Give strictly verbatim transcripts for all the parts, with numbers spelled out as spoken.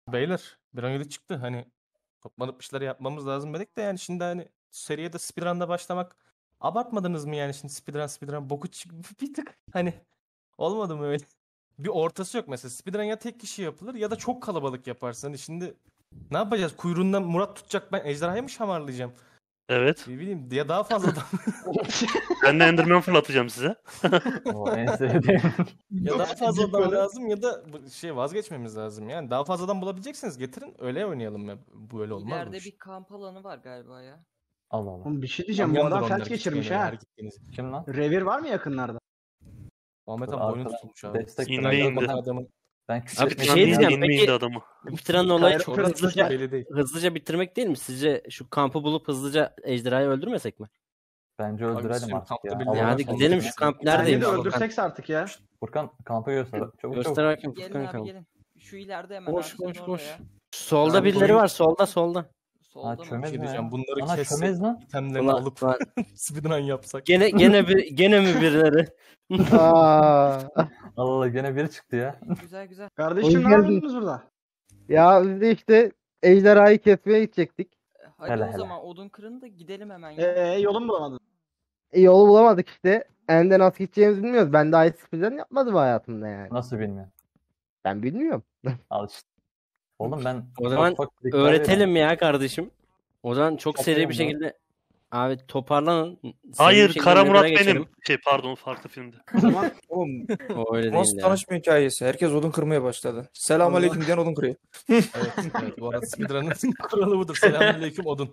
Beyler bir an önce çıktı. Hani toplanıp bir şeyler yapmamız lazım dedik de yani şimdi hani seriye de speedrun'da başlamak abartmadınız mı yani şimdi speedrun speedrun boku çık bir tık hani olmadı mı öyle? Bir ortası yok mesela. Speedrun ya tek kişi yapılır ya da çok kalabalık yaparsın. Hani şimdi ne yapacağız? Kuyruğundan Murat tutacak, ben ejderhayı mı şamarlayacağım? Evet. Ne bileyim ya daha fazla adam. Ben de Enderman fırlatacağım size. O en sevdiğim. Ya daha fazla Git adam böyle. lazım ya da bu şey vazgeçmemiz lazım. Yani daha fazla adam bulabileceksiniz getirin öyle oynayalım ya. Bu öyle olmaz bu İleride iş. bir kamp alanı var galiba ya. Allah Allah. Oğlum bir şey diyeceğim. Bu Yandır adam onlar felç geçirmiş gittiğini, ha. her gittiğiniz. Kim lan? Revir var mı yakınlarda? Muhammed Dur, abi boynu arkadan tutulmuş abi. destek İndi, Speedrun indi. yapan adamın Ben Abi bir küçük şey diyeceğim, İnme peki- indi adamı. Bitiren olayı Kayra çok fırlatacak. hızlıca, belli değil. hızlıca bitirmek değil mi? Sizce şu kampı bulup hızlıca ejderhayı öldürmesek mi? Bence Abi öldürelim bizim artık kampta ya. birileri Ya Allah hadi aşkına. gidelim, şu kamp Bence neredeymiş? de Furkan. öldürsek artık ya. Furkan kampı göster. Çabuk Göster çabuk. bakayım Gelin Furkan abi kamp. gelin. Şu ileride hemen Boş ağaçların boş orada boş. ya. Solda Abi birileri boyun- var, solda solda. Solda Ha mı? çömez Şey mi ya? diyeceğim, bunları Ana kessek, çömez lan. itemlerini Ulan, alıp ulan. speedrun yapsak. Gene gene bir gene mi birileri? Aa, Allah Allah gene biri çıktı ya. Güzel güzel. Kardeşim Hoş ne geldin. yapıyorsunuz burada? ya biz de işte ejderhayı kesmeye gidecektik. Hadi Hele o hele. zaman odun kırın da gidelim hemen ya. Eee yolun mu bulamadın? E, yolu bulamadık işte. Ende nasıl gideceğimizi bilmiyoruz. Ben daha hiç speedrun yapmadım hayatımda yani. Nasıl bilmiyorum. Ben bilmiyorum. Al işte. Oğlum ben O zaman ufak ufak trikler Öğretelim ya kardeşim. O zaman çok Çok seri iyi bir ama. şekilde abi toparlanın. Seri bir Hayır, şekilde Kara Murat Nether'a benim. geçelim. Şey pardon, farklı filmde. O zaman Oğlum O öyle nasıl değil ya. tanışma hikayesi? Herkes odun kırmaya başladı. Selamünaleyküm diyen odun kırıyor. Evet, evet. Bu arada speedrun'ın kuralı budur. Selamünaleyküm odun.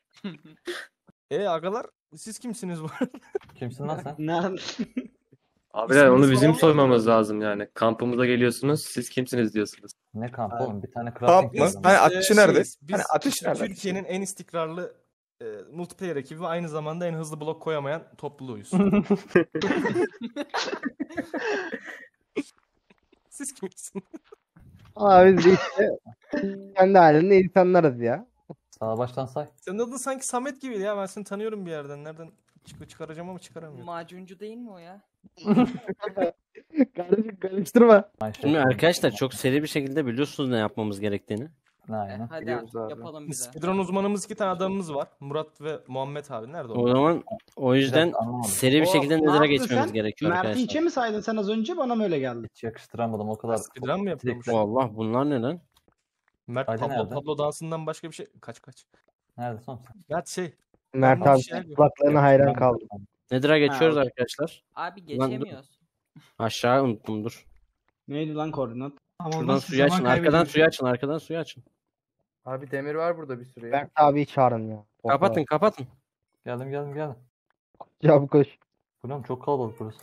E agalar siz kimsiniz bu arada? Kimsin lan sen? nerede? Abiler onu İsminiz bizim falan soymamız lazım yani. Kampımıza geliyorsunuz. Siz kimsiniz diyorsunuz. Ne kampı oğlum? Bir tane Kamp crafting mı? yazdım. Hani Ee, ateşi nerede? şeyiz, Biz Hani ateş nerede? Türkiye'nin en istikrarlı e, multiplayer ekibi ve aynı zamanda en hızlı blok koyamayan topluluğuyuz. Siz kimsiniz? Abi biz de işte kendi halinde insanlarız ya. Sağa baştan say. Senin adın sanki Samet gibi ya. Ben seni tanıyorum bir yerden. Nereden çık çıkaracağım ama çıkaramıyorum. Macuncu değil mi o ya? Kardeşim karıştırma. Ay şey, Şimdi arkadaşlar çok seri bir şekilde biliyorsunuz ne yapmamız gerektiğini. Ne E, aynen. hadi Biliyoruz abi. yapalım bize. Speedrun uzmanımız iki tane adamımız var. Murat ve Muhammed abi. Nerede O onlar? zaman o yüzden dakika, anlamadım. seri bir O, şekilde ne Nether'a yaptın geçmemiz sen? gerekiyor Mert'i arkadaşlar. içe mi saydın sen az önce? Bana mı öyle geldi? Hiç yakıştıramadım o kadar. Speedrun mı yapıyormuş? Trikler- Allah bunlar ne lan? Mert Hadi Pablo, nerede? Pablo dansından başka bir şey... Kaç kaç. Nerede son sen? Mert şey... Mert Tamam, abi şey- kulaklarına hayran kaldım. Nether'a geçiyoruz okey. arkadaşlar. Abi Ulan dur. geçemiyoruz. Aşağı unuttum dur. Neydi lan koordinat? Şuradan suyu açın, arkadan suyu açın, arkadan suyu açın. Abi demir var burada bir sürü ya. Mert abiyi çağırın ya. Kapatın, kapatın. Geldim geldim geldim. Çabuk koş. Bu ne oğlum, çok kalabalık burası.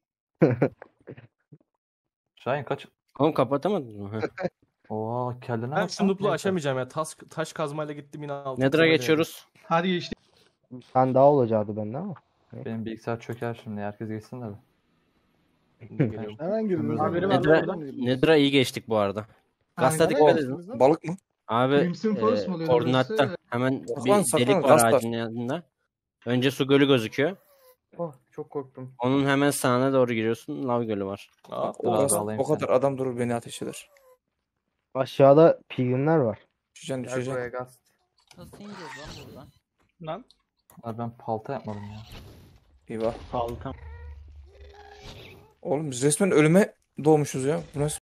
Şahin kaç? Oğlum kapatamadın mı? Heh. Oha kendine Ben bak şu lan. nuplu aşamayacağım ya. Taş, taş kazmayla gittim yine altı. Nether'a geçiyoruz. Hadi geçtik. Sen daha olacaktı bende ama. Benim bilgisayar çöker şimdi. Herkes geçsin de. Geliyorum. Hemen girdiniz. Haberi var Nether'a, orada. Nether'a iyi geçtik bu arada. Gaz'a dikkat edin. Balık mı? Abi Crimson Forest e, mu oluyor koordinatta burası? hemen Saklan, bir saklan, delik var gaz var. ağacın yanında. Önce su gölü gözüküyor. Oh, çok korktum. Onun hemen sağına doğru giriyorsun. Lav gölü var. Aa, Dur O, abi, kadar, alayım o kadar adam durur beni ateş eder. Aşağıda pilgrimler var. Düşeceksin düşeceksin. gaz. Nasıl ineceğiz lan buradan? Lan. Abi ben palta yapmadım ya. Eyvah. Falcon. Oğlum biz resmen ölüme doğmuşuz ya. Bu nasıl?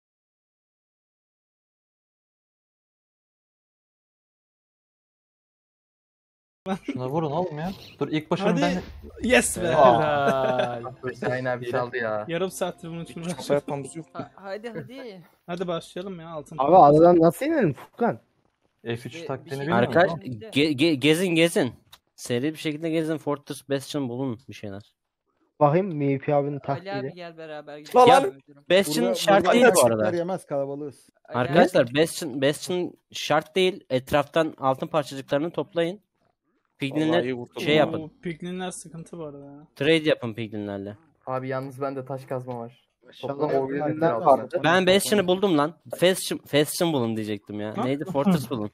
Şuna vurun oğlum ya. Dur ilk başını Hadi. ben... Yes be. Helal. Şahin abi çaldı ya. Yarım saattir bunu Hiç uğraşıyoruz. kasa yapmamız yok. Ha, hadi hadi. Hadi başlayalım ya altın. Abi adadan nasıl inelim Furkan? F Bir- üç bir taktiğini şey- bilmiyorum. Arkadaş ama ge- ge- gezin gezin. Seri bir şekilde gezin. Fortress Bastion bulun bir şeyler. Bakayım M V P abinin Ali abi taktiği. gel beraber Lan gidelim. lan! Müdürüm. Bastion şart değil bu arada. yemez kalabalığız. Ali abi- Arkadaşlar Bastion, Bastion şart değil. Etraftan altın parçacıklarını toplayın. Vallahi Piglinler iyi kurtuldum. şey yapın. Oo, Piglinler sıkıntı bu arada ya. Trade yapın piglinlerle. Abi yalnız bende taş kazma var. Aşağıda Toplam on pilgrimler lira vardı. Ben Bastion'ı buldum lan. Fashion, Fashion bulun diyecektim ya. Ha? Neydi? Fortress bulun.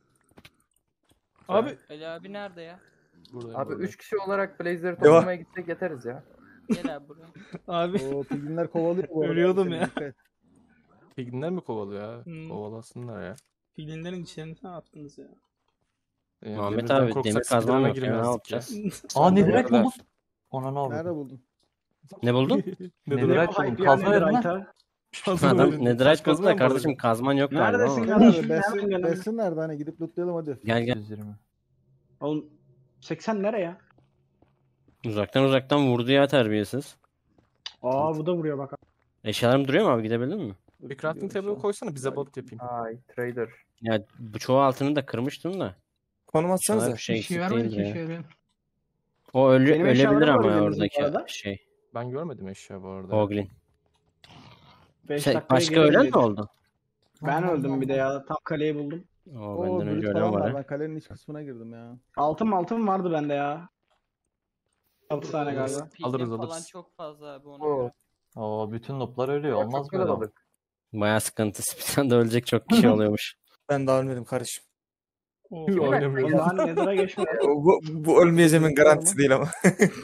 Abi Ali abi nerede ya? Buradayım, Abi buradayım. üç kişi olarak Blazer'ı Devam. toplamaya gitsek yeteriz ya. Gel abi buraya. abi O pilgrimler kovalıyor bu arada. Ölüyordum Sen ya. dikkat et. Piglinler mi kovalıyor ya? Hmm. Kovalasınlar ya. Figlinlerin içlerini ne yaptınız ya? Yani Muhammed demirden abi, korksak demir kazmam speedrun'a yok ya, ne girmezdik ya. yapacağız? Aa Sen de netherite nerede? buldum. Ona ne Nerede oldu? buldun? Ne buldun? Netherite buldum. Kazma verin lan. Adam Taş netherite buldu kazma da mı kardeşim bulacak? kazman yok galiba Neredesin ama. kardeşim? Nerede? Besin, Hemen gelelim. besin nerede? Hani gidip lootlayalım hadi. Gel gel. yüz yirmi. Oğlum seksen nereye? Uzaktan uzaktan vurdu ya terbiyesiz. Aa bu da vuruyor bak. Eşyalarım duruyor mu abi, gidebildin mi? Bir crafting table koysana bize balık yapayım. Ay trader. Ya bu çoğu altını da kırmıştım da. Konum Şunlar atsanıza. bir şey İşe eksik yaramadı değildir ki ya. işe O ölü, Benim ölebilir eşyalarım ama var ya elimizde bu oradaki arada. şey. Ben görmedim eşya bu arada. Hoglin. beş Şey, dakikaya başka gelirim ölen mi diye. oldu? Ben öldüm bir de ya. Tam kaleyi buldum. Oo, Oo, benden brüt önce ölen falan var var. ha. Ben kalenin iç kısmına girdim ya. Altın altın vardı bende ya. altı tane galiba. Piglin Alırız, falan alırız. çok fazla abi ona Oo. göre. Oo bütün noplar ölüyor. Olmaz böyle. ama. Baya sıkıntı. Speedrun'da ölecek çok kişi oluyormuş. Ben daha ölmedim kardeşim. Oo. Oynamıyorum. Ulan Nether'a geçmedi. Bu, bu ölmeyeceğimin garantisi değil ama.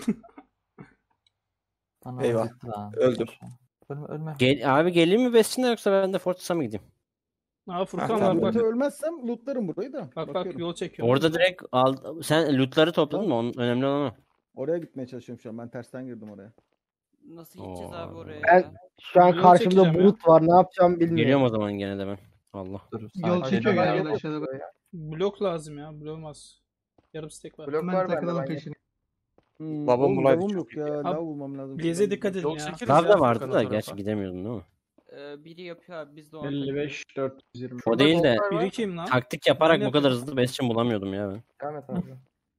Ana, Eyvah. bitti lan. Öldüm. Ölme ölme. Gel, abi geleyim mi Bestin'e yoksa ben de Fortress'a mı gideyim? Aa Furkan Ha, bak tamam. bak. Loot'u ölmezsem lootlarım burayı da. Bak bak Bakıyorum. yol çekiyor. Orada direkt al, sen lootları topladın mı? Onun önemli olan o. Oraya gitmeye çalışıyorum şu an. Ben tersten girdim oraya. Nasıl gideceğiz Oo. abi oraya Ben- ya? Şu an Yol karşımda çekeceğim ya. bulut var. Ne yapacağım bilmiyorum. Geliyorum o zaman gene de ben. Allah. Dur. Yol sakin. çekiyor Ben gel yok. aşağıda. Blok lazım ya. Blok olmaz. Yarım stack var. Blok var bende. Ben peşine. Hmm, Babam oğlum, bulaydı lavum çok yok ya. Lav bulmam lazım. Blaze'e dikkat edin Yol ya. çekeriz Lav ya da vardı Furkan o da tarafa. gerçi gidemiyordun değil mi? Ee, biri yapıyor abi biz de ona elli takıyoruz. beş dört yüz yirmi. O değil de Biri kim lan? taktik yaparak Ben bu kadar hızlı Bastion bulamıyordum ya ben. Devam et abi.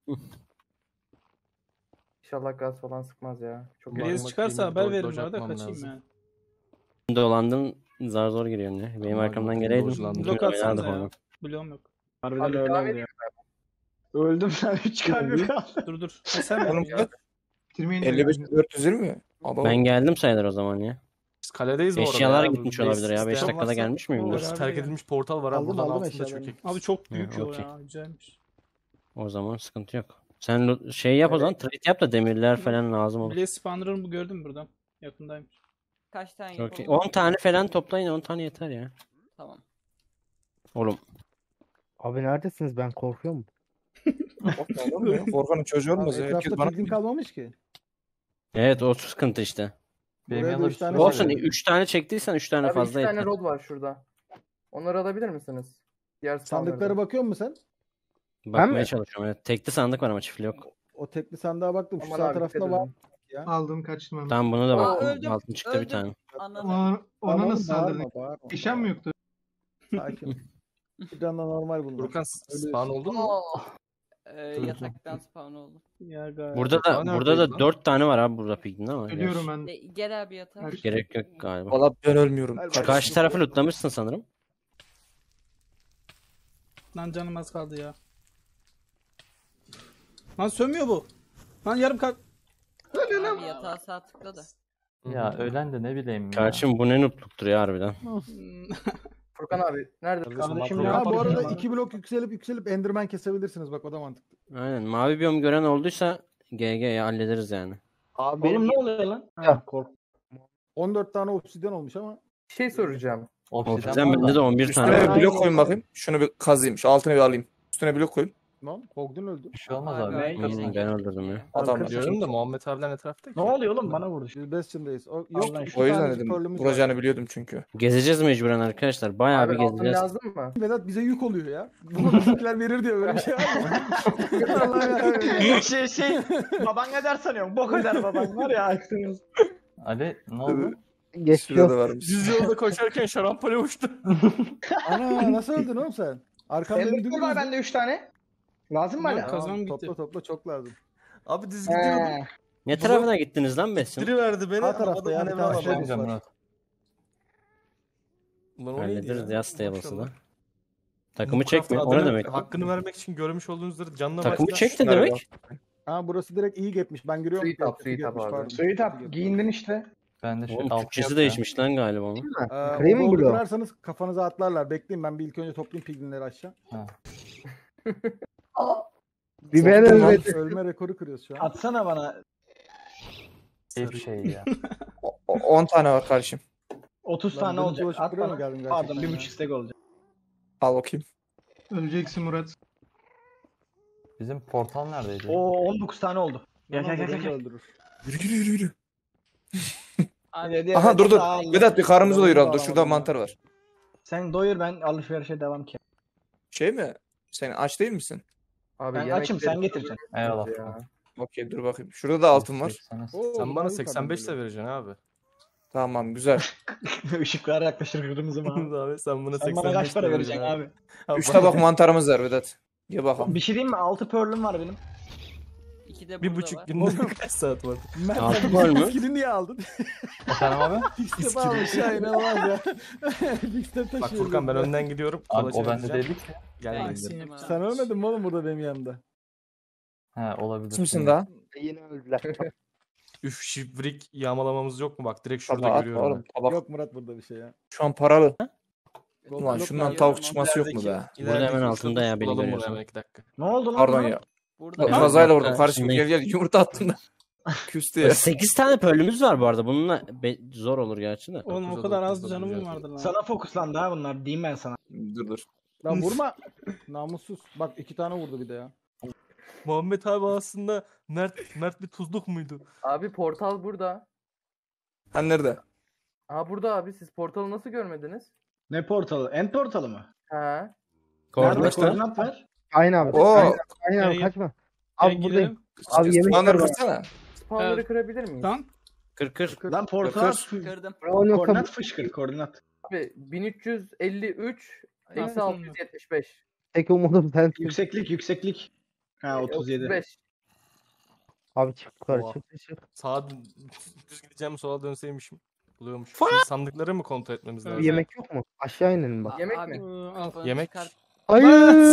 İnşallah gaz falan sıkmaz ya. Çok Blaze Blaze Bakmak çıkarsa yeni haber bir verin dodge bu arada atmam kaçayım lazım. yani. Dolandın zar zor giriyorsun ya. Benim Aman arkamdan Allah'ım, geleydin. dodge'landım. ikimiz Blok atsanıza oynardık ya. onu. Bloğum yok. Harbiden öyle oldu ya. Öldüm sen üç kalbim kaldı. Dur dur. Ha, sen Oğlum mi? kaç? elli beş dört yüz yirmi mi? Abo. Ben geldim sayılır o zaman ya. Biz kaledeyiz bu arada Eşyalar ya. gitmiş Blaze olabilir ya. beş isteyen dakikada varsa- gelmiş miyim? Olur dur? abi Terk ya. edilmiş portal var abi. Aldım, Buradan aldım altında eşyaları. çökek. Abi çok büyük Ha, yol okey. ya. Güzelmiş. O zaman sıkıntı yok. Sen lo- şey yap o zaman, trade yap da demirler falan lazım olur. Blaze spawner'ını bu gördün mü buradan? Yakındaymış. Kaç tane Çok iyi. yapalım? on tane falan toplayın, on tane yeter ya. Tamam. Oğlum Abi neredesiniz? Ben korkuyorum. Korkanın çocuğu Abi, olmaz ya. Herkes etrafta bana pigmin kalmamış ki. evet, o sıkıntı işte. Benim Buraya da yanımda üç bir tane sürü var. Olsun, evet. üç tane çektiysen üç tane fazla yeter. rod var şurada. Onları alabilir misiniz? Diğer Sandıklara bakıyor musun sen? Bakmaya mi? çalışıyorum. Evet. Tekli sandık var ama çiftli yok. O tekli sandığa baktım. Şu Aman sağ abi, tarafta dikkat var. edin. Aldım kaçtım hemen. Tamam, bunu da Aa, baktım. öldüm, Altın çıktı bir öldüm. tane. Anladım. Ona, ona Tamam, nasıl bağırma, saldırdın? bağırma. İşem mi yoktu? Sakin. Bir anda normal bunlar. Furkan spawn oldun mu? Ee, yataktan spawn oldu. Ya galiba. Burada Aa, da burada da neredeydi lan? dört tane var abi burada pigmin ama. Ölüyorum ben. E, gel abi yatağa. Her- Gerek yok galiba. Valla ben ölmüyorum. Hayır, Kardeşim. Karşı tarafı lootlamışsın sanırım. Lan canım az kaldı ya. Lan sönmüyor bu. Lan yarım kalp. Abi yatağa sağ tıkla da. Ya ölen de ne bileyim ya. Karşım bu ne noobluktur ya harbiden. Hmm. Furkan abi nerede? Kardeşim makro ya, Ha yapar bu arada ya. iki blok yükselip yükselip Enderman kesebilirsiniz. Bak o da mantıklı. Aynen. Mavi biyom gören olduysa G G ya, hallederiz yani. Abi Oğlum ne oluyor lan? Ya. Kork. on dört tane obsidyen olmuş ama. Bir şey soracağım. Obsidian Obsidian var bende de da. on bir Üstüne tane bir var. blok koyun bakayım. Şunu bir kazayım. Şu altını bir alayım. Üstüne blok koyun. Lan Hogdun öldü. Bir şey olmaz Abi, abi. ben- Hmm, ben öldürdüm ya. Adamlar. Diyorum da Muhammed abilen etrafta ki. Ne oluyor oğlum bana vurdu. Biz Bastion'dayız. O, yok, Allah iki O yüzden tanecik dedim. pearl'ümüz var. Vuracağını biliyordum çünkü. Gezeceğiz mecburen arkadaşlar. Bayağı bir gezeceğiz. lazım mı? Vedat bize yük oluyor ya. Bunu bizimkiler verir diyor böyle bir şey var mı? Vallahi ya. şey şey. Baban ne der sanıyorum. Bok eder baban var ya. aksiniz. Ali ne oldu? geçiyor. Şurada varmış. Düz yolda koşarken şarampole uçtu. Ana nasıl öldün oğlum sen? Arkamda bir Ender var bende üç tane. Lazım mı Yok, hala? kazan gitti. Topla topla çok lazım. Abi düz gidiyordu. He. Ne tarafına gittiniz lan Besim? Biri verdi beni. Sağ tarafta havada ya, bir manevra tane alamadım. şey Diyeceğim Murat. Ulan o neydi Hallederiz ya stables'ı da. Maşallah. Takımı Bu çekme. craft O ne adını- demek? Hakkını vermek için görmüş olduğunuzları canla Takımı başla. çek ne Şunlara demek? Ha burası direkt iyi gitmiş. Ben görüyorum. Suite up, Kötü suite up gitmiş, abi. pardon. Suyu tap. Giyindin işte. Ben de şu Oğlum altı Türkçesi yok değişmiş lan galiba onun. Ee, Krem mi o golü bu? kırarsanız kafanıza atlarlar. Bekleyin ben bir ilk önce toplayayım piglinleri aşağı. Ha. Bir ben Ölme, ölmedim. ölme rekoru kırıyoruz şu an. Atsana bana. ya. Bir şey ya. O- o- on tane var kardeşim. otuz Lan tane benim olacak. dolaşıp At duruyor mu bana. geldin Pardon gerçekten bir ya? buçuk stack olacak. Al bakayım. Öleceksin Murat. Bizim portal neredeydi? Oo on dokuz tane oldu. Gel Lan gel o gel beni de gel. öldürür. Yürü yürü yürü yürü. Hadi, hadi, Aha hadi, dur dur. sağ ol. Vedat bir karnımızı Adamı doyuralım. da Dur şurada alamadım ya. mantar var. Sen doyur ben alışverişe devam ki. Şey mi? Sen aç değil misin? Abi Ben yemek açım, sen verip getireceksin. Eyvallah. ya. Okey dur bakayım. Şurada da altın var. Oo, Sen bu bana hangi seksen beş de kadın böyle? vereceksin abi. Tamam güzel. Işıklar yaklaşır kırmızı mavi. Abi sen bana Sen bana seksen beş kaç para de vereceksin vereceksin abi? abi. Üç tabak mantarımız var Vedat. Gel bakalım. Bir şey diyeyim mi? altı pearl'üm var benim. İki de Bir burada buçuk var. günde kaç saat var? Mert Altı sen var mı? biskini niye aldın? Efendim abi? Biskini almış ya inanılmaz ya. Biskini taşıyor. Bak Furkan ben önden gidiyorum. Abi Kolaçı o bende vereceğim. değildi ki. Gel Ben gel. gittim Sen- abi. Sen ölmedin mi oğlum burada benim yanımda? He olabilir. Kimsin daha? Yine öldüler. Üf şifrik yağmalamamız yok mu? Bak direkt şurada Tabak atma görüyorum. oğlum. Tabak. Yok Murat burada bir şey ya. Şu an paralı. Ulan Ulan şundan ya, tavuk tamam. çıkması yok mu be? Burada hemen altında ya, beni Bulalım bunu görüyorsun. hemen iki dakika. Ne oldu lan? Pardon buna? ya. Burada Ya, Kazayla vurdum hatta kardeşim. şimdi- Gel gel yumurta attım da. Küstü ya. sekiz tane pearl'ümüz var bu arada. Bununla be- zor olur gerçi de. Oğlum o Dokuz kadar dokuz az dokuz canım mı dokuz. vardır lan? Sana fokuslandı ha bunlar. Diyeyim ben sana. Dur dur. Lan vurma. Namussuz. Bak iki tane vurdu bir de ya. Muhammed abi aslında Mert Mert bir tuzluk muydu? Abi portal burada. Ha nerede? Aa burada abi siz portalı nasıl görmediniz? Ne portalı? End portalı mı? He. Nerede? Koordinat ver. Koordinat ver. Aynen abi. Oo. Aynen, aynen abi Gel, kaçma. Gel Abi buradayım. girelim. Abi yemek Spawner var. kırsana. Spawner'ı Evet. kırabilir miyiz? Tamam. Kır kır. Lan portalat. Kır. kırdım. Bravo nokta. Koordinat fışkır koordinat. Abi bin üç yüz elli üç eksi Tamam. altı yüz yetmiş beş. Tek umudum sensin. Yükseklik yükseklik. Ha otuz yedi. otuz beş. Abi çık yukarı Oha. çık çık. Sağa dön- düz gideceğim sola dönseymişim. Buluyormuş. Şimdi sandıkları mı kontrol etmemiz lazım? Bir yemek yok mu? Aşağı inelim bak. Yemek Abi, mi? Ee, al. kafanı Yemek. çıkart. Hayır.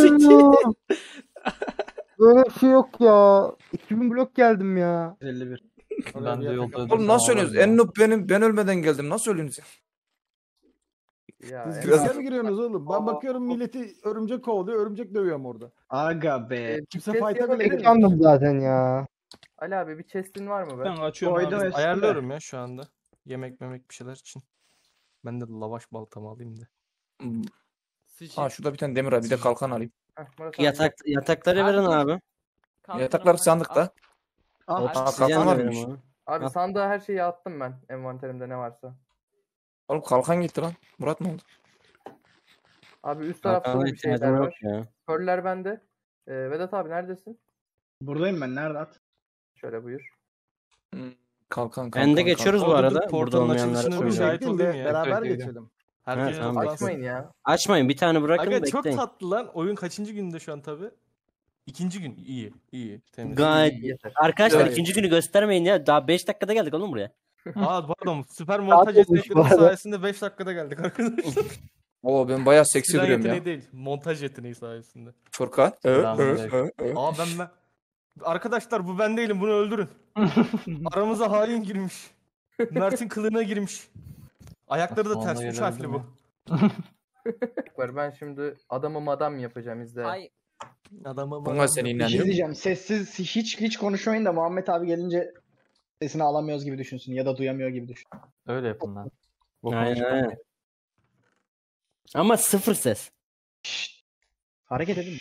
Böyle bir şey yok ya. iki bin blok geldim ya. elli bir. Ben de yolda öldüm. Oğlum nasıl ölüyorsunuz? En noob benim. Ben ölmeden geldim. Nasıl ölüyorsunuz? Ya, Siz en- Biraz- riske mi giriyorsunuz oğlum? Ben Aa. bakıyorum milleti örümcek kovalıyor. Örümcek dövüyorum orada. Aga be. Ee, Kimse chest fight'a bile yapabilir girmiyor. miyim? Ekrandım zaten ya. Ali abi bir chest'in var mı be? Ben açıyorum Koydum abi. hepsini de. Ayarlıyorum ya şu anda. Yemek memek bir şeyler için. Ben de lavaş baltamı alayım da. Hmm. Sıçı. Ha şurada bir tane demir var. Bir de kalkan alayım. Heh, Murat abi. Yatak, yatakları Abi verin dur. abi. Kaldırın Yataklar bak. sandıkta. Al. Abi, Aa, Oksijen kalkan de varmış. verin abi. Abi Al. sandığa her şeyi attım ben. Envanterimde ne varsa. Oğlum kalkan gitti lan. Murat ne oldu? Abi üst tarafta da Kalkana bir şeyler ihtiyacım yok var. ya. Körler bende. Ee, Vedat abi neredesin? Buradayım ben. Nerede at? Şöyle buyur. Hmm, Kalkan kalkan. Ben de kalkan. geçiyoruz bu Orada arada. dur, Burada portalın olmayanlara açılışına bir Oğlum şahit söylüyorum. bekleyin olayım de ya. beraber Bekleyin. geçelim. Herkes tamam, toplansın. Açmayın ya. Açmayın, bir tane bırakın Aga çok bekleyin. tatlı lan. Oyun kaçıncı günde şu an tabi? İkinci gün. İyi. iyi. Temiz. Gayet İyi, yeter. Arkadaşlar Evet. ikinci günü göstermeyin ya. Daha beş dakikada geldik oğlum buraya. Aa pardon. Süper montaj olmuş bu yetenekleri arada. sayesinde beş dakikada geldik arkadaşlar. Oo ben bayağı seksi Silah duruyorum yeteneği ya. değil. Montaj yeteneği sayesinde. Furkan. Ö, ö, Selamünaleyküm. ö, ö. Aa ben ben. Arkadaşlar bu ben değilim. Bunu öldürün. Aramıza hain girmiş. Mert'in kılığına girmiş. Ayakları da ters. Osmanlı'ya Üç harfli gelebildim bu. Var, ben şimdi adamı madam yapacağım izle. Ay Adama Bunlar bana- seni Bir şey inanıyor. diyeceğim. Sessiz hiç hiç konuşmayın da Muhammed abi gelince sesini alamıyoruz gibi düşünsün ya da duyamıyor gibi düşün. Öyle yapın lan. Bu Aynen konuşma- aynen. Ama sıfır ses. Hareket edin.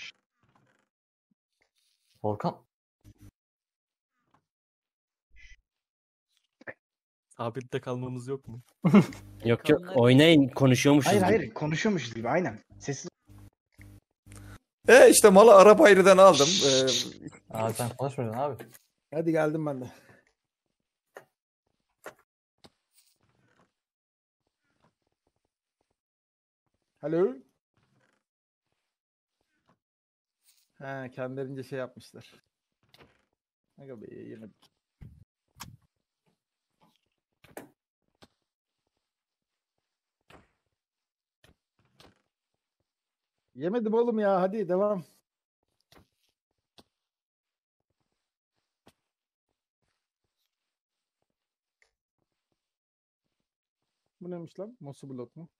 Volkan. Sabit'te kalmamız yok mu? Yok yok, Kanlar- oynayın, konuşuyormuşuz Hayır gibi. hayır konuşuyormuşuz gibi aynen. Sessiz. E işte malı Arap ayrıdan aldım. Ee, Aa sen konuşmayacaksın abi. Hadi geldim ben de. Alo. He kendilerince şey yapmışlar. Aga be yemedik. Yemedim oğlum ya hadi devam. Bu neymiş lan? Mosu blok mu?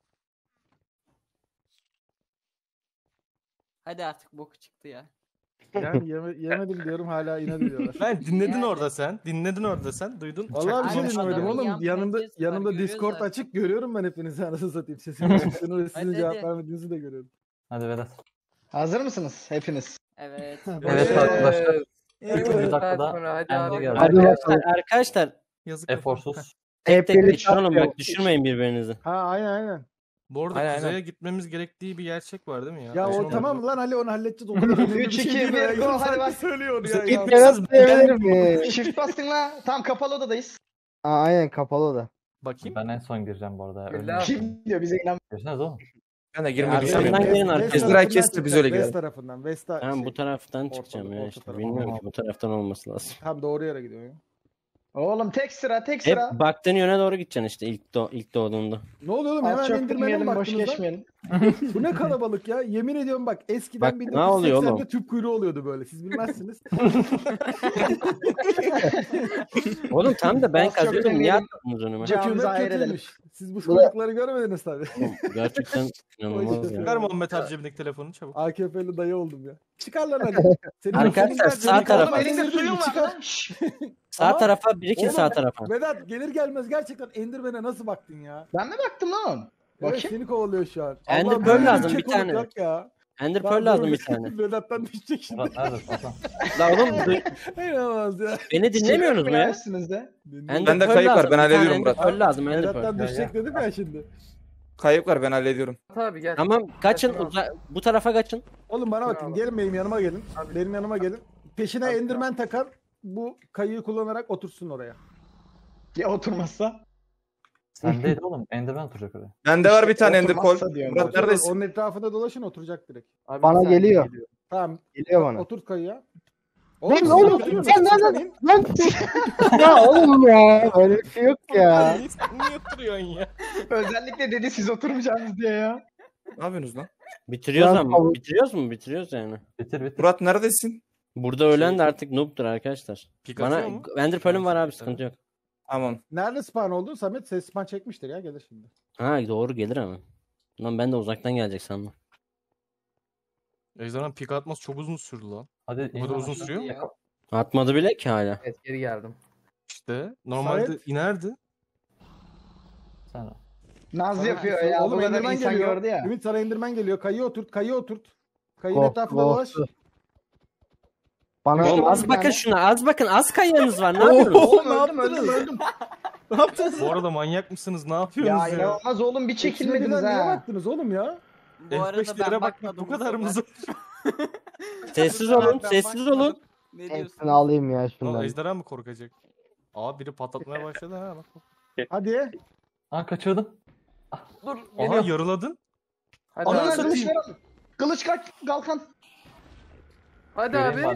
hadi artık boku çıktı ya. Yani yeme- yemedim diyorum hala inat ediyorlar. Ben dinledin Yani. orada sen. Dinledin orada sen. Duydun. Vallahi bir şey Aynen, dinlemedim adamın oğlum. yan Yanımda penceresi var, yanımda görüyor Discord zaten. açık görüyorum ben hepinizi anasını satayım. Sesini sizin, sizin Hadi, cevap hadi. vermediğinizi de görüyorum. Hadi Vedat. Hazır mısınız hepiniz? Evet. Evet arkadaşlar. Evet, Bir dakikada sonra hadi kendi abi. geldi. Hadi bakalım. Arkadaşlar, arkadaşlar Yazık. Eforsuz. tek Hep tek birlikte geçin oğlum atlayalım. bak düşürmeyin birbirinizi. Ha aynen aynen. Bu arada Aynen, kuzeye aynen. gitmemiz gerektiği bir gerçek var değil mi ya? Ya Beş o on tamam dakika. lan Ali onu halledeceğiz. O kadar önemli bir Üç, şey iki, değil bir, ya. go, Yarım hadi saattir bak. söylüyor Bize ya. ilk- ya. Vedat diyebilir mi? Shift bastın la. Tam kapalı odadayız. Aa, aynen kapalı da. Bakayım. Ben en son gireceğim bu arada. ya, Güzel. ölmüyorum. Kim diyor bize inan. Girseniz oğlum. Ben de girmeyi Arkamdan düşünmüyorum. gelin West- arkadaşlar. West Ezra tarafından kesti, biz çıkacak, öyle West gidelim. tarafından. West'a Ben şey, bu taraftan orta- çıkacağım ya orta işte. tarafı. Bilmiyorum Tamam. ki bu taraftan olması lazım. Tam doğru yere gidiyor ya. Oğlum tek sıra tek Hep sıra. baktığın yöne doğru gideceksin işte ilk do ilk doğduğunda. Ne oluyor oğlum? Az Hemen çok indirmene mi girmeyelim, boş baktınız lan? geçmeyelim. Bu ne kalabalık ya? Yemin ediyorum bak eskiden Bak, bin ne dokuz yüz oluyor seksende oğlum? tüp kuyruğu oluyordu böyle. Siz bilmezsiniz. Oğlum tam da ben Az çok kazıyordum niye demeyelim. attınız önüme? Camımıza Hükümet hayır edelim. kötüymüş. Siz bu Bu da- kuyrukları görmediniz tabii. Gerçekten inanılmaz ya. Çıkar Muhammed abi cebindeki telefonu çabuk. A K P'li dayı oldum ya. Çıkar lan hadi. Senin Arkadaşlar, hoşuna sağ gidecek. tarafa. Oğlum, Elinde Enderman'i suyun var çıkar. lan. Şşş. Sağ Ama- tarafa birikin Oğlum, sağ tarafa. Vedat gelir gelmez gerçekten Enderman'e nasıl baktın ya? Ben mi baktım lan? Evet Bakayım. seni kovalıyor şu an. Ender Allah'ım, Pearl böyle lazım, bir bir kekoluk tane. yok ya. Ender Lan Pearl lazım dur, bir tane. Vedat'tan düşecek şimdi. Vedat nerede? Hasan. La oğlum du- İnanılmaz ya. beni dinlemiyorsunuz mu ya? Bilemezsiniz de. Ender Bende Pearl kayıp var, lazım, ben bir tane hallediyorum Ender Murat. Pearl lazım Ender Pearl. Vedat'tan Ya, düşecek dedim ya şimdi. Kayıp var, ben hallediyorum. Tabii gel. Tamam kaçın Tamam. uza- bu tarafa kaçın. Oğlum bana bakın Bravo. gelin benim yanıma gelin. Benim yanıma gelin. Peşine Abi, Enderman takan bu kayıyı kullanarak otursun oraya. Ya oturmazsa? Sen değil oğlum. Enderman oturacak oraya. Bende var bir tane Ender Oturmazsa Pearl. diyorum. Murat Oturun, neredesin? Onun etrafında dolaşın oturacak direkt. Abi, Bana bir saniye geliyor. Tamam. Geliyor bana. Oturt kayıya. Lan siz oğlum oturuyorsunuz, sen siz lan deyin. lan ya oğlum ya öyle bir şey yok ya. Sen niye oturuyorsun ya? Özellikle dedi siz oturmayacaksınız diye ya. Ne yapıyorsunuz lan? Bitiriyoruz Lan ama. tabii. Bitiriyoruz mu? Bitiriyoruz yani. Bitir bitir. Murat neredesin? Burada ölen de artık noob'tur arkadaşlar. Pik Bana atıyor mu? Ender Pearl'üm var abi sıkıntı yok. Tamam. Nerede spawn oldun? Samet ses spawn çekmiştir ya gelir şimdi. Ha doğru gelir ama. Lan ben de uzaktan gelecek sandım. Ejderhan pik atması çok uzun sürdü lan. Hadi Bu kadar uzun sürüyor mu? Ya. Atmadı bile ki hala. Evet geri geldim. İşte normalde Samet. inerdi. Sen Naz yapıyor ya. Bu Oğlum kadar Enderman insan geliyor. gördü ya. Ümit sana Enderman geliyor. Kayıyı oturt. Kayıyı oturt. Kayının Korktu, etrafında dolaş. korktu. Bana Oğlum az bir bakın tane. şuna az bakın az kayanız var ne yapıyorsunuz? Oğlum öldüm öldüm öldüm. Ne yaptınız? Bu arada manyak mısınız? Ne Ya yapıyorsunuz ya? inanılmaz oğlum bir İkisine çekilmediniz birden niye ha. baktınız oğlum ya? Bu arada F beş ben lira bakmak bakmadım bu kadar mı sefer. zor? Sessiz olun sessiz olun. Ne diyorsun? hepsini alayım ya Lan şundan. ejderha mı korkacak? Aa biri patlatmaya başladı ha bak. Hadi. Aa kaçırdım. Dur. Aha Geliyor. yarıladın. Hadi Ananı abi. kılıç ver. Kılıç kaç Galkan. Hadi Göreyim abi. ben.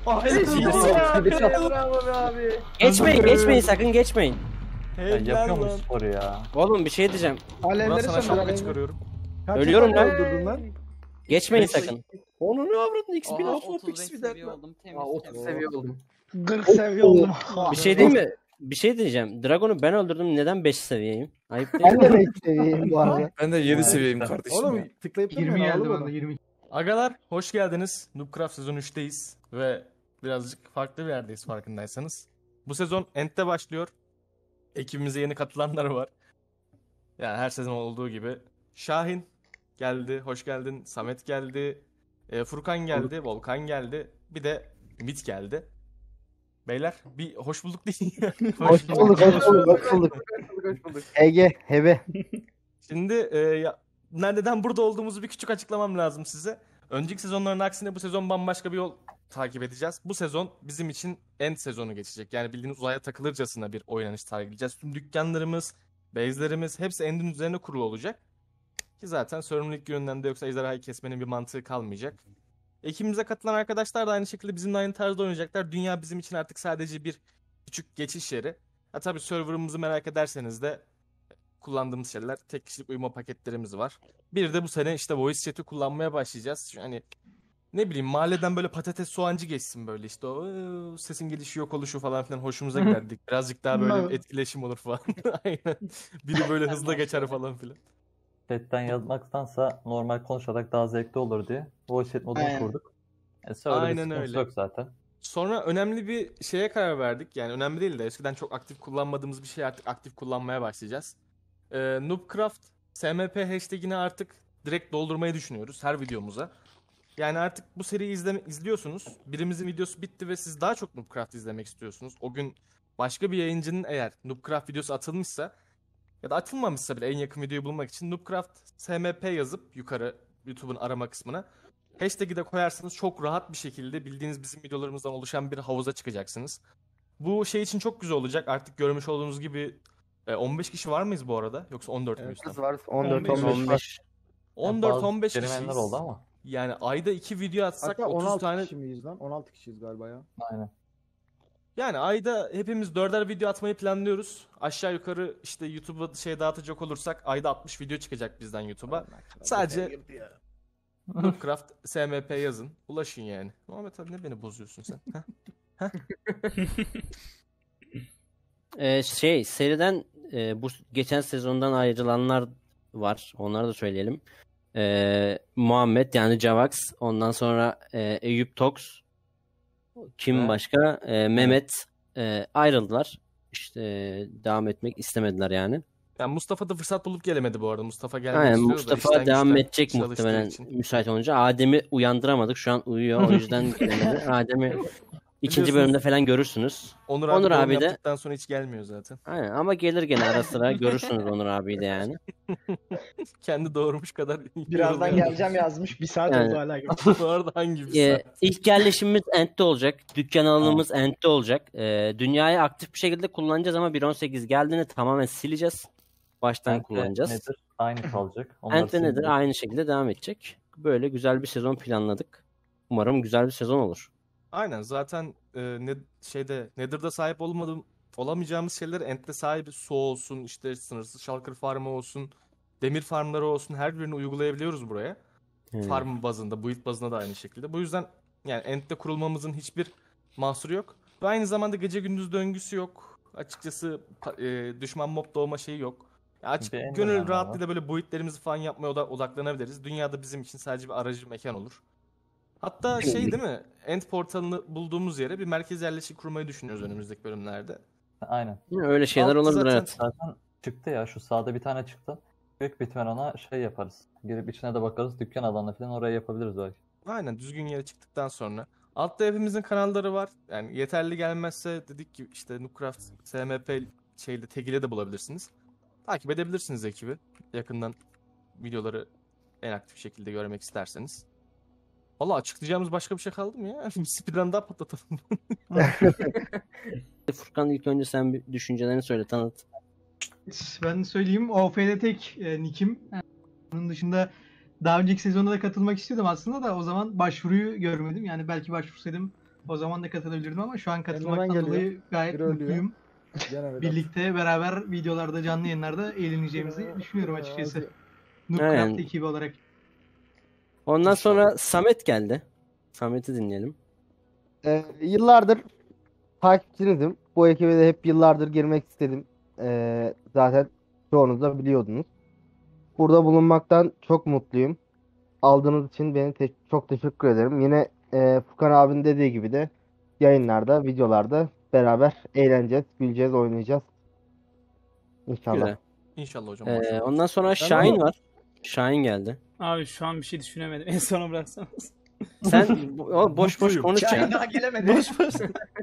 Bravo Bir de çat. Bravo be abi. Geçmeyin geçmeyin sakın geçmeyin. Ya Helal yapıyor mu lan. sporu ya? Oğlum bir şey diyeceğim. Murat Alevleri sana söndür. şapka çıkarıyorum. Kaç Ölüyorum tane lan. öldürdün lan? Geçmeyin Beş- sakın. Onu ne avradın X bir Aha, of otuz X beş bir seviye oldum. Temiz Aa, otuz temiz. seviye oldum. kırk seviye oldum. Bir şey değil mi? Bir şey diyeceğim. Dragon'u ben öldürdüm. Neden beş seviyeyim? Ayıp değil Ben mi? de beş seviyeyim bu arada. Ben de yedi seviyeyim kardeşim. ya. Oğlum tıklayıp durmayın alalım onu. Agalar hoş geldiniz. Noobcraft sezon üçteyiz ve birazcık farklı bir yerdeyiz farkındaysanız. Bu sezon End'de başlıyor. Ekibimize yeni katılanlar var. Yani her sezon olduğu gibi. Şahin geldi, hoş geldin. Samet geldi. e, Furkan geldi, Volkan geldi. Bir de Ümit geldi. Beyler bir hoş bulduk deyin. Hoş bulduk hoş bulduk hoş bulduk. Hoş bulduk. Ege hebe. Şimdi e, ya, neden burada olduğumuzu bir küçük açıklamam lazım size. Önceki sezonların aksine bu sezon bambaşka bir yol takip edeceğiz. Bu sezon bizim için end sezonu geçecek. Yani bildiğiniz uzaya takılırcasına bir oynanış sergileyeceğiz. Tüm dükkanlarımız, base'lerimiz hepsi endin üzerine kurulu olacak. Ki zaten sorumluluk yönünden de yoksa ejderhayı kesmenin bir mantığı kalmayacak. Ekibimize katılan arkadaşlar da aynı şekilde bizimle aynı tarzda oynayacaklar. Dünya bizim için artık sadece bir küçük geçiş yeri. Ha tabii serverımızı merak ederseniz de kullandığımız şeyler tek kişilik uyuma paketlerimiz var. Bir de bu sene işte voice chat'i kullanmaya başlayacağız. Hani ne bileyim mahalleden böyle patates soğancı geçsin böyle işte o "Iıı, sesin gelişi yok oluşu falan filan hoşumuza giderdik. Birazcık daha böyle bir etkileşim olur falan. Aynen. Biri böyle hızlı geçer falan filan. Chatten yazmaktansa normal konuşarak daha zevkli olur diye voice chat modunu Aynen. kurduk. E, server'da bir Aynen sıkıntı öyle. yok zaten. Sonra önemli bir şeye karar verdik. Yani önemli değil de eskiden çok aktif kullanmadığımız bir şey artık aktif kullanmaya başlayacağız. Ee, Noobcraft S M P hashtag'ini artık direkt doldurmayı düşünüyoruz her videomuza. Yani artık bu seriyi izleme, izliyorsunuz. Birimizin videosu bitti ve siz daha çok Noobcraft izlemek istiyorsunuz. O gün başka bir yayıncının eğer Noobcraft videosu atılmışsa ya da atılmamışsa bile en yakın videoyu bulmak için Noobcraft S M P yazıp yukarı YouTube'un arama kısmına hashtag'i de koyarsanız çok rahat bir şekilde bildiğiniz bizim videolarımızdan oluşan bir havuza çıkacaksınız. Bu şey için çok güzel olacak. Artık görmüş olduğunuz gibi e, on beş kişi var mıyız bu arada? Yoksa on dört müyüz? Kız var on dört on beş. on beş var. on dört Bazı on beş denemeler kişiyiz. oldu ama. Yani ayda iki video atsak Hatta on otuz altı tane. kişi miyiz lan? on altı kişiyiz galiba ya. Aynen. Yani ayda hepimiz dörder video atmayı planlıyoruz. Aşağı yukarı işte YouTube'a şey dağıtacak olursak ayda altmış video çıkacak bizden YouTube'a. Sadece Noobcraft S M P yazın. Ulaşın yani. Muhammed abi ne beni bozuyorsun sen? Heh? Ee, şey seriden e, bu geçen sezondan ayrılanlar var. Onları da söyleyelim. Ee, Muhammed yani Javax. Ondan sonra e, Eyüp Tox. Kim Ve- başka? E, Mehmet e, ayrıldılar. İşte e, devam etmek istemediler yani. Yani Mustafa da fırsat bulup gelemedi bu arada. Mustafa gelmek Aynen istiyor da Mustafa işten devam güçten edecek çalıştığı muhtemelen için. müsait olunca. Adem'i uyandıramadık. Şu an uyuyor. O yüzden gelemedi. Adem'i ikinci Biliyorsunuz, bölümde falan görürsünüz. Onur abi, Onur doğum abi de yaptıktan sonra hiç gelmiyor zaten. aynen ama gelir gene ara sıra görürsünüz Onur abiyi de yani. Kendi doğurmuş kadar Birazdan yoruluyor. geleceğim yazmış. Bir saat Yani- oldu hala gelmiş. Bu arada hangi bir Ee, saat? ilk yerleşimimiz Ent'te olacak. Dükkan alanımız Ent'te olacak. Ee, dünyayı aktif bir şekilde kullanacağız ama bir nokta on sekiz geldiğinde tamamen sileceğiz. Baştan Ente kullanacağız. nedir? Aynı kalacak. Onları Ent'te nedir? sileceğiz. Aynı şekilde devam edecek. Böyle güzel bir sezon planladık. Umarım güzel bir sezon olur. Aynen zaten e, ne şeyde Nether'da sahip olmadığım olamayacağımız şeyler Ent'te sahibi su olsun, işte sınırsız shulker farmı olsun, demir farmları olsun her birini uygulayabiliyoruz buraya. Hmm. Farm bazında, build bazında da aynı şekilde. Bu yüzden yani Ent'te kurulmamızın hiçbir mahsuru yok. Ve aynı zamanda gece gündüz döngüsü yok. Açıkçası pa- e, düşman mob doğma şeyi yok. Ya açık Bir Enderman gönül var. rahatlığıyla böyle build'lerimizi falan yapmaya oda- odaklanabiliriz. Dünyada bizim için sadece bir aracı mekan olur. Hatta şey değil mi? End portalını bulduğumuz yere bir merkez yerleşik kurmayı düşünüyoruz önümüzdeki bölümlerde. Aynen. Öyle şeyler Altı olabilir zaten- evet. Zaten çıktı ya şu sağda bir tane çıktı. Büyük bir ihtimal ona şey yaparız. Girip içine de bakarız. Dükkan alanı falan oraya yapabiliriz belki. Aynen düzgün yere çıktıktan sonra. Altta hepimizin kanalları var. Yani yeterli gelmezse dedik ki işte Noobcraft S M P şeyde tag'iyle de bulabilirsiniz. Takip edebilirsiniz ekibi. Yakından videoları en aktif şekilde görmek isterseniz. Valla açıklayacağımız başka bir şey kaldı mı ya? Speedrun daha patlatalım. Furkan ilk önce sen bir düşüncelerini söyle tanıt. Ben söyleyeyim. O F D tek e, nickim. Onun dışında daha önceki sezonda da katılmak istiyordum aslında da o zaman başvuruyu görmedim. Yani belki başvursaydım o zaman da katılabilirdim ama şu an katılmaktan geliyor. dolayı gayet Biri ölüyor. mutluyum. Gene Vedat. Birlikte beraber videolarda, canlı yayınlarda eğleneceğimizi düşünüyorum açıkçası. Aynen. Noobcraft ekibi olarak. Ondan sonra Samet geldi. Samet'i dinleyelim. Ee, yıllardır takipçinizim. Bu ekibe de hep yıllardır girmek istedim. Ee, zaten çoğunuz da biliyordunuz. Burada bulunmaktan çok mutluyum. Aldığınız için beni te- çok teşekkür ederim. Yine e, Furkan abinin dediği gibi de yayınlarda, videolarda beraber eğleneceğiz, güleceğiz, oynayacağız. İnşallah. Güzel. İnşallah hocam. Ee, başarılı ondan olsun. sonra Şahin var. Şahin geldi. Abi şu an bir şey düşünemedim. En sona bıraksanız. Sen bo- o boş boş Mutluyum. konuş ya. Şahin daha gelemedi. Boş boş.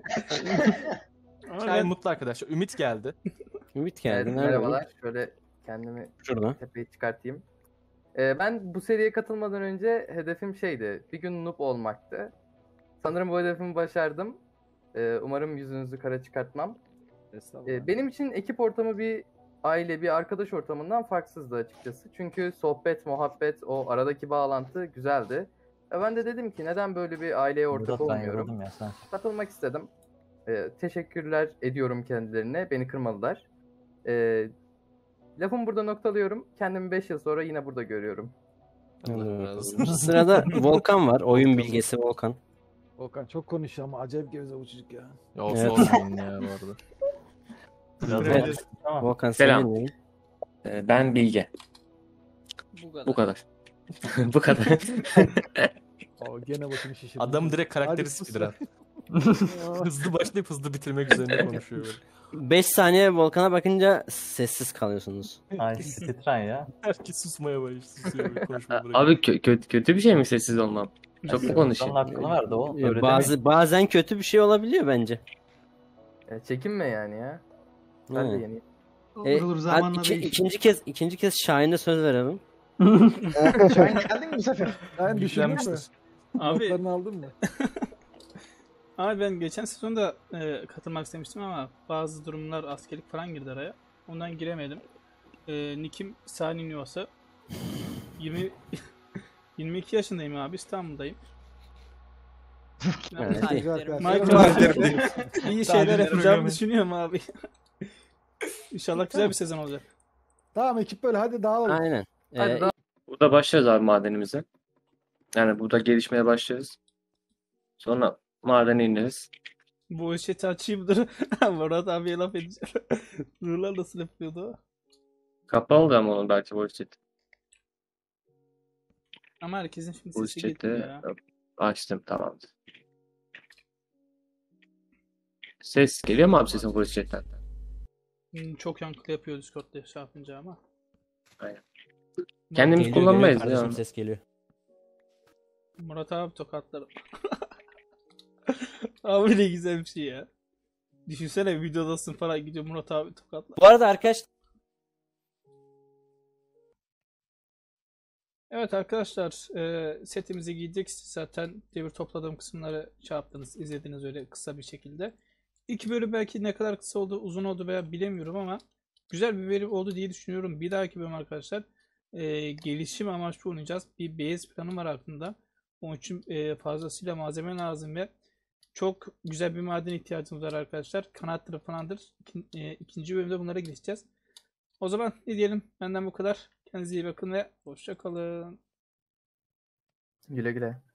Ama Şahin ben- mutlu arkadaşlar. Ümit geldi. Ümit Evet, geldi. Nerede bu? merhabalar. Şöyle kendimi Şurada. tepeye çıkartayım. Ee, ben bu seriye katılmadan önce hedefim şeydi. Bir gün noob olmaktı. Sanırım bu hedefimi başardım. Ee, umarım yüzünüzü kara çıkartmam. Ee, benim için ekip ortamı bir aile, bir arkadaş ortamından farksızdı açıkçası. Çünkü sohbet, muhabbet, o aradaki bağlantı güzeldi. Ve ben de dedim ki neden böyle bir aileye ortak Murat, ben olmuyorum. yoruldum ya sen. Katılmak istedim. Ee, teşekkürler ediyorum kendilerine. Beni kırmadılar. Ee, lafımı burada noktalıyorum. Kendimi beş yıl sonra yine burada görüyorum. Allah razı olsun. Sırada Volkan var. Oyun bilgisi Volkan. Volkan çok konuşuyor ama acayip geveze bu çocuk ya. Ya o Evet. sormayın ya bu arada. Biraz Evet. Tamam. Volkan Selam. sen dinleyelim. Ee, Ben Bilge. Bu kadar. Bu kadar. Bu kadar. Aa, gene başımı şişirdi. Adam direkt karakteri Hadi sus speedrun. sen. Hızlı başlayıp hızlı bitirmek üzerine konuşuyor böyle. beş saniye Volkan'a bakınca sessiz kalıyorsunuz. Ay titren ya. Herkes susmaya başlıyor. Susuyor böyle konuşmayı bırakıyor. Abi kö- kötü kötü bir şey mi sessiz olmam? Çok mu konuşayım? Onun hakkını verdi o. Ee, Öyle Bazı bazen kötü bir şey olabiliyor bence. E, çekinme yani ya. Ben de Hı. yeniyim. Olur E, olur hadi zamanla iki- değişir. ikinci kez ikinci kez Şahin'e söz verelim. Şahin geldin mi bu sefer? Sen düşündün mü? Yüklenmiştir. Abi, Notlarını aldın mı? abi ben geçen sezonda e, katılmak istemiştim ama bazı durumlar askerlik falan girdi araya. Ondan giremedim. E, Nick'im Salih Nüvası. yirmi yirmi iki yaşındayım abi, İstanbul'dayım. Evet. Minecraft'ta iyi şeyler Tarihleri yapacağımı programı. düşünüyorum abi. İnşallah güzel bir sezon olacak. Tamam ekip böyle hadi dağılalım. Aynen. Hadi Ee, daha- Burada başlarız abi madenimize. Yani burada gelişmeye başlarız. Sonra madene ineriz. Bu işi açayım dur. Murat abiye laf edeceğim. Nurlar nasıl yapıyordu o? Kapalı da ama onun belki voice chat. Ama herkesin şimdi Voice sesi gitmiyor chat'i ya. açtım, tamamdır. Ses geliyor mu abi sesin voice chat'ten? Hmm, çok yankılı yapıyor Discord'da şey yapınca ama. Kendimiz geliyor, kullanmayız geliyor kardeşim, ya. ses geliyor. Murat abi tokatlarım. Abi ne güzel bir şey ya. Düşünsene videodasın falan, gidiyor Murat abi tokatlar. Bu arada arkadaş Evet arkadaşlar, e, setimizi giydik. Zaten devir topladığım kısımları şey yaptınız, izlediniz öyle kısa bir şekilde. İki bölüm belki ne kadar kısa oldu, uzun oldu veya bilemiyorum ama güzel bir bölüm oldu diye düşünüyorum. Bir dahaki bölüm arkadaşlar e, gelişim amaçlı oynayacağız. Bir base planım var aklımda. Onun için e, fazlasıyla malzeme lazım ve çok güzel bir maden ihtiyacımız var arkadaşlar. Kanatları falandır. İkin, e, ikinci bölümde bunlara gireceğiz. O zaman ne diyelim? Benden bu kadar. Kendinize iyi bakın ve hoşça kalın. Güle güle.